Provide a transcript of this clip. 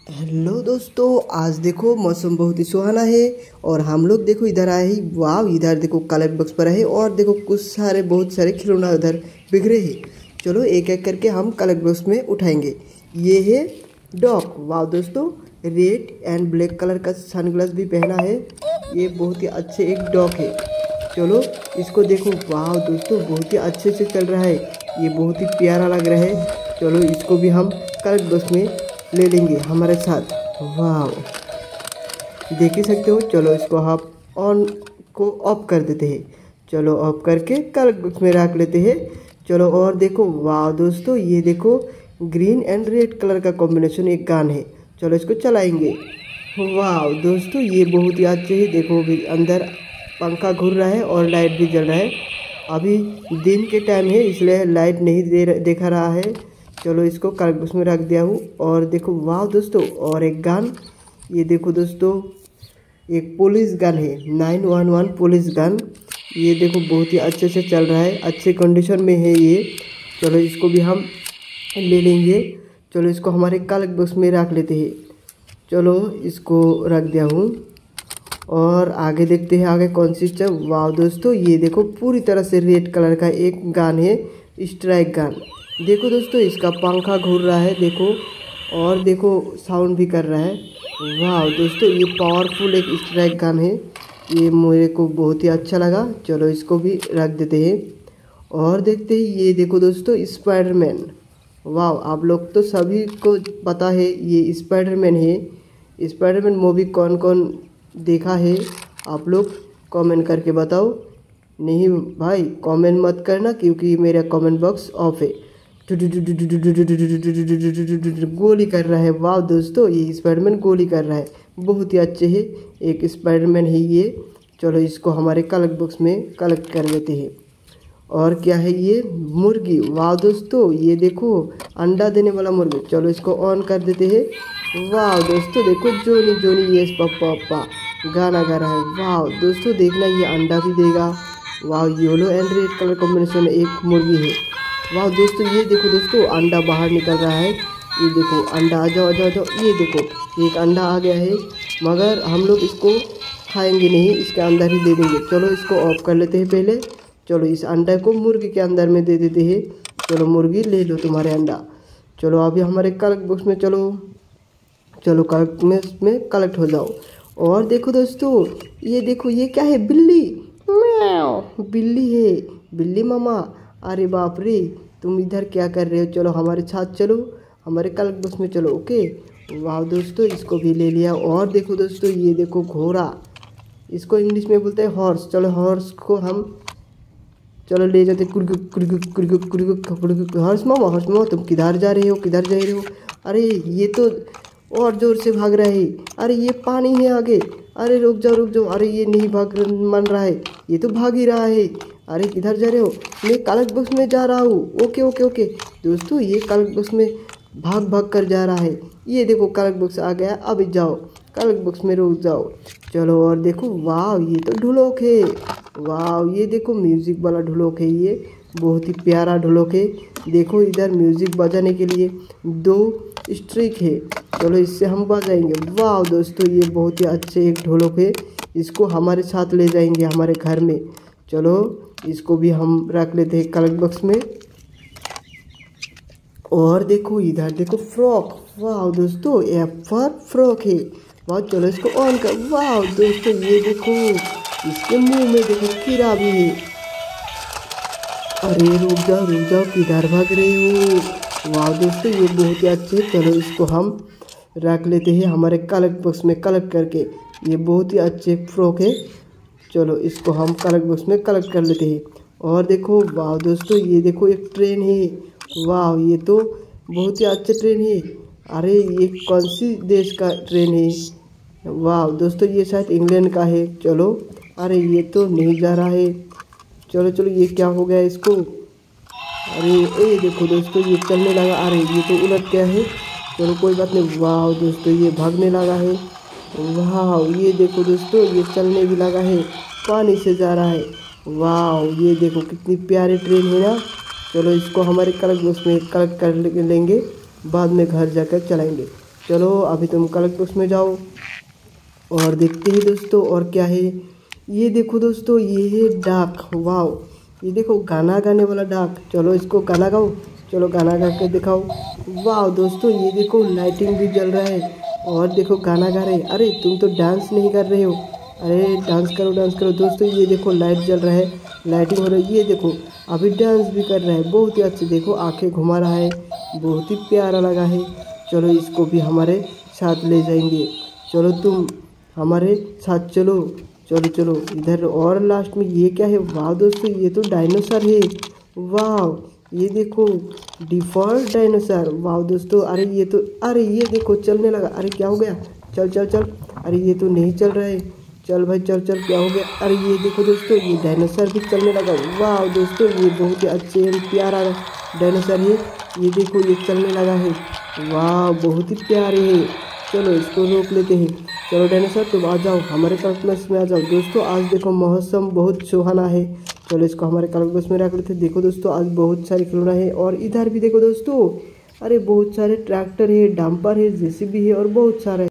Hello दोस्तों, आज देखो मौसम बहुत ही सुहाना है और हम लोग देखो इधर आए ही। वाह, इधर देखो कलेक्ट बॉक्स पर है और देखो कुछ सारे बहुत सारे खिलौना उधर बिखरे हैं। चलो एक एक करके हम कलेक्ट बॉक्स में उठाएंगे। ये है डॉग। वाह दोस्तों, रेड एंड ब्लैक कलर का सनग्लास भी पहना है। ये बहुत ही अच्छे एक डॉग है। चलो इसको देखो। वाह दोस्तों, बहुत ही अच्छे से चल रहा है। ये बहुत ही प्यारा लग रहा है। चलो इसको भी हम कलेक्ट बॉक्स में ले लेंगे हमारे साथ। वाह, देख ही सकते हो। चलो इसको हम ऑन को ऑफ कर देते हैं। चलो ऑफ करके कलेक्ट बॉक्स में रख लेते हैं। चलो और देखो। वाह दोस्तों, ये देखो ग्रीन एंड रेड कलर का कॉम्बिनेशन एक गन है। चलो इसको चलाएंगे। वाह दोस्तों, ये बहुत ही अच्छे है। देखो भी अंदर पंखा घूर रहा है और लाइट भी जल रहा है। अभी दिन के टाइम है इसलिए लाइट नहीं देखा रहा है। चलो इसको कलेक्ट बॉक्स में रख दिया हूँ। और देखो वाह दोस्तों, और एक गन। ये देखो दोस्तों, एक पुलिस गन है, 911 पुलिस गन। ये देखो बहुत ही अच्छे से चल रहा है, अच्छे कंडीशन में है ये। चलो इसको भी हम ले लेंगे। चलो इसको हमारे कलेक्ट बॉक्स में रख लेते हैं। चलो इसको रख दिया हूँ और आगे देखते हैं आगे कौन सी चीज़। वाह दोस्तों, ये देखो पूरी तरह से रेड कलर का एक गन है, स्ट्राइक गन। देखो दोस्तों, इसका पंखा घूर रहा है देखो, और देखो साउंड भी कर रहा है। वाह दोस्तों, ये पावरफुल एक स्ट्राइक गन है। ये मेरे को बहुत ही अच्छा लगा। चलो इसको भी रख देते हैं और देखते हैं। ये देखो दोस्तों, स्पाइडरमैन। वाह, आप लोग तो सभी को पता है ये स्पाइडरमैन है। स्पाइडरमैन मूवी कौन कौन देखा है आप लोग कमेंट करके बताओ। नहीं भाई, कमेंट मत करना क्योंकि मेरा कमेंट बॉक्स ऑफ है। गोली कर रहा है। वाह दोस्तों, ये स्पाइडरमैन गोली कर रहा है। बहुत ही अच्छे है, एक स्पाइडरमैन है ये। चलो इसको हमारे कलेक्ट बॉक्स में कलेक्ट कर लेते हैं। और क्या है ये? मुर्गी। वाह दोस्तों, ये देखो अंडा देने वाला मुर्गी। चलो इसको ऑन कर देते हैं। वाह दोस्तों, देखो जोनी जोनी यस पापा पापा गाना गा रहा है। वाह दोस्तों, देखना ये अंडा भी देगा। वाह, yellow and red colour combination एक मुर्गी है। वाह दोस्तों, ये देखो दोस्तों, अंडा बाहर निकल रहा है। ये देखो अंडा, आ जाओ आ जाओ आ जाओ। ये देखो एक अंडा आ गया है, मगर हम लोग इसको खाएंगे नहीं, इसके अंदर ही दे देंगे। चलो इसको ऑफ कर लेते हैं पहले। चलो इस अंडा को मुर्गी के अंदर में दे देते हैं। चलो मुर्गी ले लो तुम्हारे अंडा। चलो अभी हमारे कलेक्ट बॉक्स में चलो कलेक्ट में कलेक्ट हो जाओ। और देखो दोस्तों, ये देखो ये क्या है? बिल्ली। म्याऊ, बिल्ली है, बिल्ली मामा। अरे बाप रे, तुम इधर क्या कर रहे हो? चलो हमारे साथ चलो, हमारे कलेक्ट बॉक्स में चलो। ओके। वाह दोस्तों, इसको भी ले लिया। और देखो दोस्तों, ये देखो घोड़ा, इसको इंग्लिश में बोलते हैं हॉर्स। चलो हॉर्स को हम चलो ले जाते। हॉर्स मामा तुम किधर जा रहे हो, किधर जा रहे हो? अरे ये तो और ज़ोर से भाग रहा है। अरे ये पानी है आगे। अरे रुक जाओ रुक जाओ। अरे ये नहीं भाग मन रहा है, ये तो भाग ही रहा है। अरे किधर जा रहे हो? मैं कलेक्ट बॉक्स में जा रहा हूँ। ओके ओके ओके दोस्तों, ये कलेक्ट बॉक्स में भाग भाग कर जा रहा है। ये देखो कलेक्ट बॉक्स आ गया। अभी जाओ कलेक्ट बॉक्स में रुक जाओ। चलो और देखो। वाह, ये तो ढोलक है। वाह, ये देखो म्यूज़िक वाला ढोलक है। ये बहुत ही प्यारा ढोलक है। देखो इधर म्यूज़िक बजाने के लिए 2 स्ट्रिक है। चलो इससे हम बजाएंगे। वाह दोस्तों, ये बहुत ही अच्छे एक ढोलक है। इसको हमारे साथ ले जाएंगे हमारे घर में। चलो इसको भी हम रख लेते हैं कलेक्ट बॉक्स में। और देखो इधर देखो फ्रॉक। वाह दोस्तों, ये फ्रॉक है। वाह, चलो इसको ऑन कर। वाह दोस्तों, ये देखो इसके मुंह में देखो कीड़ा भी है। अरे रुक जाओ, किधर भाग रहे हो? वाह दोस्तों, ये बहुत ही अच्छे। चलो इसको हम रख लेते हैं हमारे कलेक्ट बॉक्स में कलेक्ट करके। ये बहुत ही अच्छे फ्रॉक है। चलो इसको हम कलेक्ट बॉक्स में कलेक्ट कर लेते हैं। और देखो वाह दोस्तों, ये देखो एक ट्रेन है। वाह, ये तो बहुत ही अच्छा ट्रेन है। अरे ये कौन सी देश का ट्रेन है? वाह दोस्तों, ये शायद इंग्लैंड का है। चलो, अरे ये तो नहीं जा रहा है। चलो चलो, ये क्या हो गया इसको? अरे ये देखो दोस्तों, ये चलने लगा। अरे ये तो उलट गया है। चलो कोई बात नहीं। वाह दोस्तों, ये भागने लगा है। वाह, ये देखो दोस्तों, ये चलने भी लगा है, पानी से जा रहा है। वाह, ये देखो कितनी प्यारी ट्रेन है ना। चलो इसको हमारे कलेक्ट बॉक्स में कलेक्ट कर लेंगे, बाद में घर जाकर चलाएंगे। चलो अभी तुम कलेक्ट बॉक्स में जाओ और देखते हैं दोस्तों और क्या है। ये देखो दोस्तों, ये है डाक। वाओ, ये देखो गाना गाने वाला डाक। चलो इसको गाना गाओ, चलो गाना गा के दिखाओ। वाह दोस्तों, ये देखो लाइटिंग भी जल रहा है और देखो गाना गा रहे हैं। अरे तुम तो डांस नहीं कर रहे हो, अरे डांस करो डांस करो। दोस्तों ये देखो लाइट जल रहा है, लाइटिंग हो रही है। ये देखो अभी डांस भी कर रहा है, बहुत ही अच्छे। देखो आंखें घुमा रहा है, बहुत ही प्यारा लगा है। चलो इसको भी हमारे साथ ले जाएंगे। चलो तुम हमारे साथ चलो, चलो चलो इधर। और लास्ट में ये क्या है? वाह दोस्तों, ये तो डायनासोर है। वाह, ये देखो डिफॉल्ट डायनासोर। वाह दोस्तों, अरे ये तो, अरे ये देखो चलने लगा। अरे क्या हो गया? चल चल चल। अरे ये तो नहीं चल रहा है। चल भाई चल चल, क्या हो गया? अरे ये देखो दोस्तों, ये डायनासोर भी चलने लगा। वाह दोस्तों, ये बहुत ही अच्छे एवं प्यारा डायनासोर है। ये देखो ये चलने लगा है। वाह बहुत ही प्यारे है। चलो इसको रोक लेते हैं। चलो डायनासोर तुम आ जाओ, हमारे कलेक्ट में आ जाओ। दोस्तों आज देखो मौसम बहुत सुहाना है। चलो इसको हमारे कलेक्ट में रख लेते हैं। देखो दोस्तों आज बहुत सारे खिलौना है और इधर भी देखो दोस्तों, अरे बहुत सारे ट्रैक्टर है, डंपर है, जेसीबी है और बहुत सारे